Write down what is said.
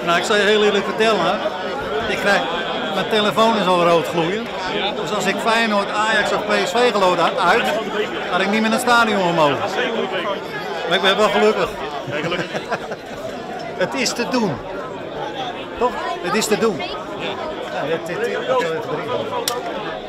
Nou, ik zal je heel eerlijk vertellen. Mijn telefoon is al rood gloeiend. Dus als ik Feyenoord, Ajax of PSV geloot had ik niet meer in het stadion omhoog. Maar ik ben wel gelukkig. Het is te doen. Toch? Het is te doen. Ja,